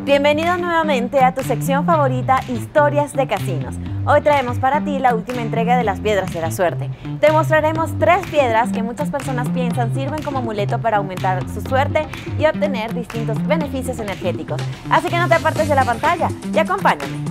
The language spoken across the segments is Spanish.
Bienvenido nuevamente a tu sección favorita, Historias de Casinos. Hoy traemos para ti la última entrega de las piedras de la suerte. Te mostraremos 3 piedras que muchas personas piensan sirven como amuleto para aumentar su suerte y obtener distintos beneficios energéticos. Así que no te apartes de la pantalla y acompáñame.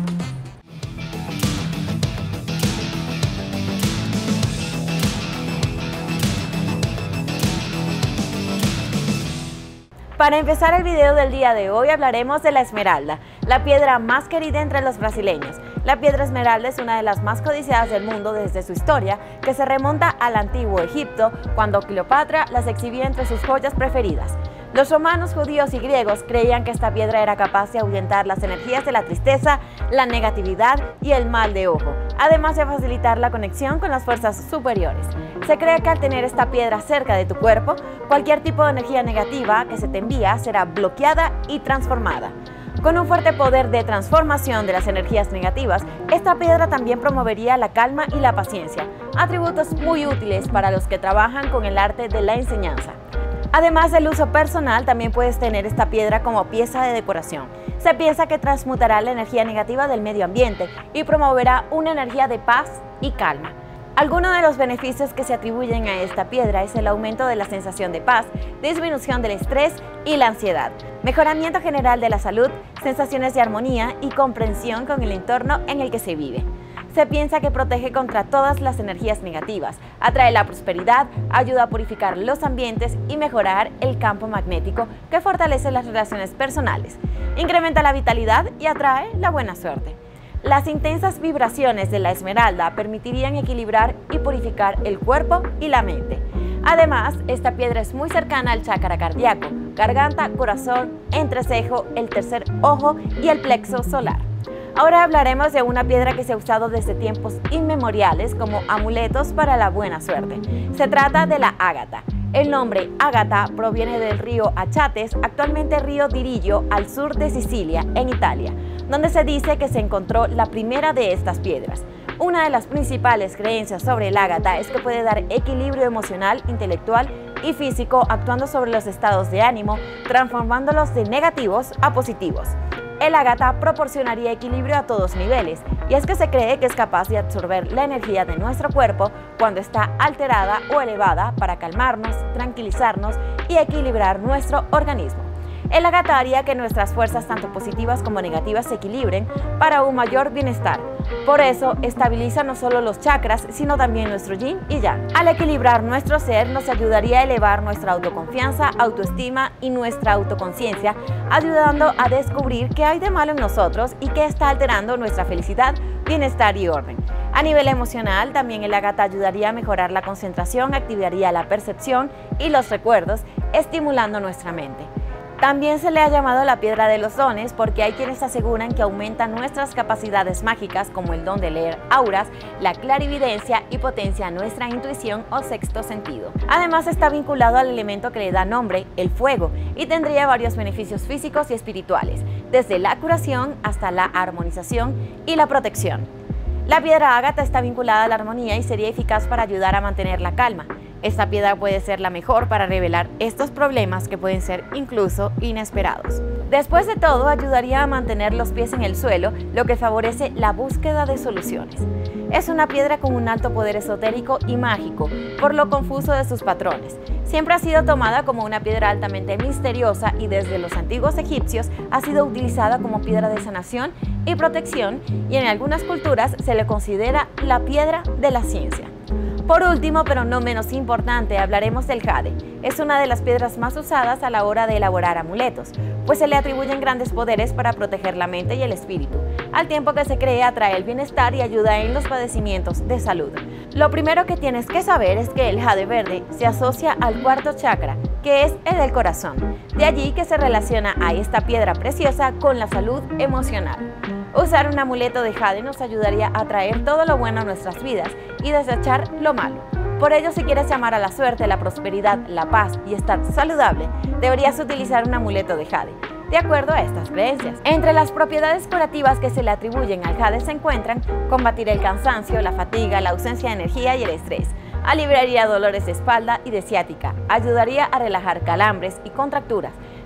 Para empezar el video del día de hoy hablaremos de la esmeralda, la piedra más querida entre los brasileños. La piedra esmeralda es una de las más codiciadas del mundo desde su historia, que se remonta al antiguo Egipto, cuando Cleopatra las exhibía entre sus joyas preferidas. Los romanos, judíos y griegos creían que esta piedra era capaz de ahuyentar las energías de la tristeza, la negatividad y el mal de ojo, además de facilitar la conexión con las fuerzas superiores. Se cree que al tener esta piedra cerca de tu cuerpo, cualquier tipo de energía negativa que se te envía será bloqueada y transformada. Con un fuerte poder de transformación de las energías negativas, esta piedra también promovería la calma y la paciencia, atributos muy útiles para los que trabajan con el arte de la enseñanza. Además del uso personal, también puedes tener esta piedra como pieza de decoración. Se piensa que transmutará la energía negativa del medio ambiente y promoverá una energía de paz y calma. Algunos de los beneficios que se atribuyen a esta piedra es el aumento de la sensación de paz, disminución del estrés y la ansiedad, mejoramiento general de la salud, sensaciones de armonía y comprensión con el entorno en el que se vive. Se piensa que protege contra todas las energías negativas, atrae la prosperidad, ayuda a purificar los ambientes y mejorar el campo magnético que fortalece las relaciones personales, incrementa la vitalidad y atrae la buena suerte. Las intensas vibraciones de la esmeralda permitirían equilibrar y purificar el cuerpo y la mente. Además, esta piedra es muy cercana al chakra cardíaco, garganta, corazón, entrecejo, el tercer ojo y el plexo solar. Ahora hablaremos de una piedra que se ha usado desde tiempos inmemoriales como amuletos para la buena suerte. Se trata de la ágata. El nombre ágata proviene del río Achates, actualmente río Dirillo, al sur de Sicilia, en Italia, donde se dice que se encontró la primera de estas piedras. Una de las principales creencias sobre el ágata es que puede dar equilibrio emocional, intelectual y físico, actuando sobre los estados de ánimo, transformándolos de negativos a positivos. El ágata proporcionaría equilibrio a todos niveles, y es que se cree que es capaz de absorber la energía de nuestro cuerpo cuando está alterada o elevada para calmarnos, tranquilizarnos y equilibrar nuestro organismo. El ágata haría que nuestras fuerzas, tanto positivas como negativas, se equilibren para un mayor bienestar. Por eso, estabiliza no solo los chakras, sino también nuestro yin y yang. Al equilibrar nuestro ser, nos ayudaría a elevar nuestra autoconfianza, autoestima y nuestra autoconciencia, ayudando a descubrir qué hay de malo en nosotros y qué está alterando nuestra felicidad, bienestar y orden. A nivel emocional, también el ágata ayudaría a mejorar la concentración, activaría la percepción y los recuerdos, estimulando nuestra mente. También se le ha llamado la piedra de los dones porque hay quienes aseguran que aumenta nuestras capacidades mágicas como el don de leer auras, la clarividencia y potencia nuestra intuición o sexto sentido. Además está vinculado al elemento que le da nombre, el fuego, y tendría varios beneficios físicos y espirituales, desde la curación hasta la armonización y la protección. La piedra ágata está vinculada a la armonía y sería eficaz para ayudar a mantener la calma. Esta piedra puede ser la mejor para revelar estos problemas que pueden ser incluso inesperados. Después de todo, ayudaría a mantener los pies en el suelo, lo que favorece la búsqueda de soluciones. Es una piedra con un alto poder esotérico y mágico, por lo confuso de sus patrones. Siempre ha sido tomada como una piedra altamente misteriosa y desde los antiguos egipcios ha sido utilizada como piedra de sanación y protección, y en algunas culturas se le considera la piedra de la ciencia. Por último, pero no menos importante, hablaremos del jade. Es una de las piedras más usadas a la hora de elaborar amuletos, pues se le atribuyen grandes poderes para proteger la mente y el espíritu, al tiempo que se cree atrae el bienestar y ayuda en los padecimientos de salud. Lo primero que tienes que saber es que el jade verde se asocia al cuarto chakra, que es el del corazón. De allí que se relaciona a esta piedra preciosa con la salud emocional. Usar un amuleto de jade nos ayudaría a atraer todo lo bueno a nuestras vidas y desechar lo malo. Por ello, si quieres llamar a la suerte, la prosperidad, la paz y estar saludable, deberías utilizar un amuleto de jade, de acuerdo a estas creencias. Entre las propiedades curativas que se le atribuyen al jade se encuentran combatir el cansancio, la fatiga, la ausencia de energía y el estrés, aliviaría dolores de espalda y de ciática, ayudaría a relajar calambres y contracturas,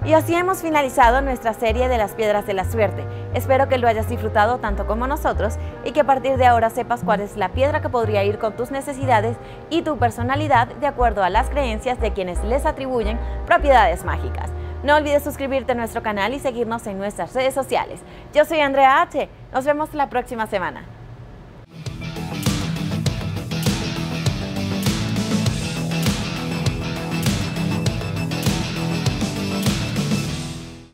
Y así hemos finalizado nuestra serie de las piedras de la suerte. Espero que lo hayas disfrutado tanto como nosotros y que a partir de ahora sepas cuál es la piedra que podría ir con tus necesidades y tu personalidad de acuerdo a las creencias de quienes les atribuyen propiedades mágicas. No olvides suscribirte a nuestro canal y seguirnos en nuestras redes sociales. Yo soy Andrea H. Nos vemos la próxima semana.